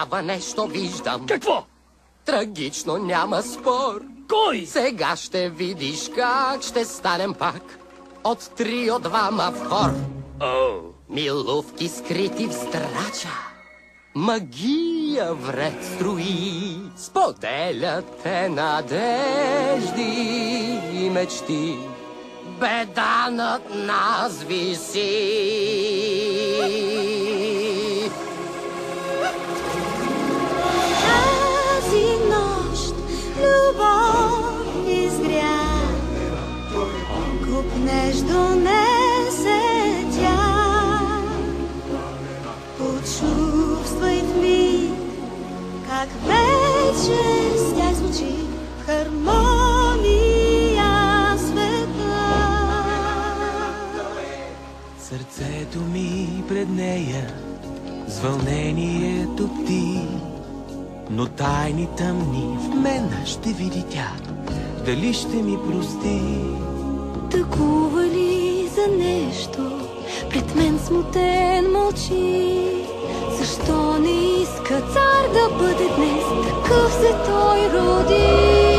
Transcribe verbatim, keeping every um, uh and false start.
Трябва нещо виждам. Какво? Трагично, няма спор. Кой? Сега ще видиш как ще станем пак от трио двама в хор. О. Милувки скрити в здрача, магия вред строи, споделят те надежди и мечти. Беда над нас виси. Тази нощ любов изгря, куп нежно несе тя. Почувствай в миг, как вече с тях звучи в хармония света. Сърцето ми пред нея с вълнение топти, но тайни тъмни в мен ще види тя, дали ще ми прости. Тъкува ли за нещо, пред мен смутен мълчи? Защо не иска цар да бъде днес, такъв се той роди?